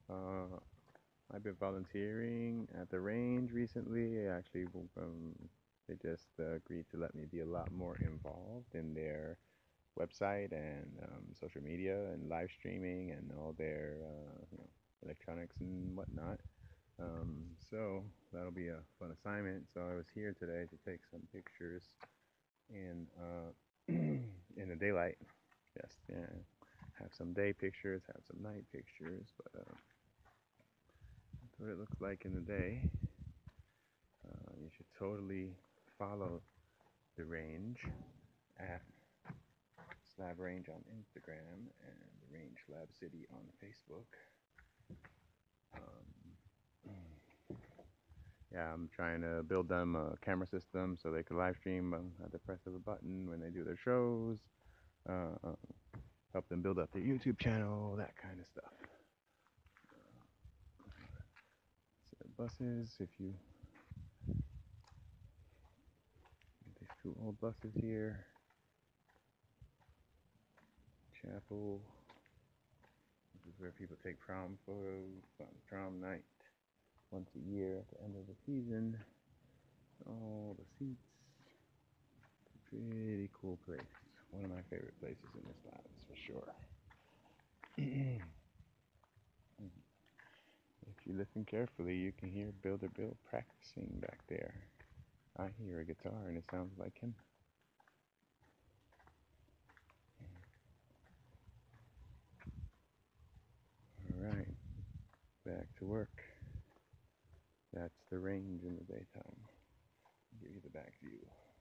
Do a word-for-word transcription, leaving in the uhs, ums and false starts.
Uh, I've been volunteering at the range recently. Actually, um, they just uh, agreed to let me be a lot more involved in their website and um, social media and live streaming and all their uh, you know, electronics and whatnot. Um, so that'll be a fun assignment. So I was here today to take some pictures in uh, in the daylight. Just yeah, have some day pictures, have some night pictures, but uh, that's what it looks like in the day. Uh, you should totally follow the range at Slab Range on Instagram and the Range Lab City on Facebook. Um, yeah, I'm trying to build them a camera system so they can live stream um, at the press of a button when they do their shows. Uh, uh, help them build up their YouTube channel, that kind of stuff. So buses, if you these two old buses here, chapel. This is where people take prom photos on prom night once a year at the end of the season. All the seats. Pretty cool place. One of my favorite places in this lab, for sure. If you listen carefully, you can hear Builder Bill practicing back there. I hear a guitar and it sounds like him. Alright, back to work. That's the range in the daytime. I'll give you the back view.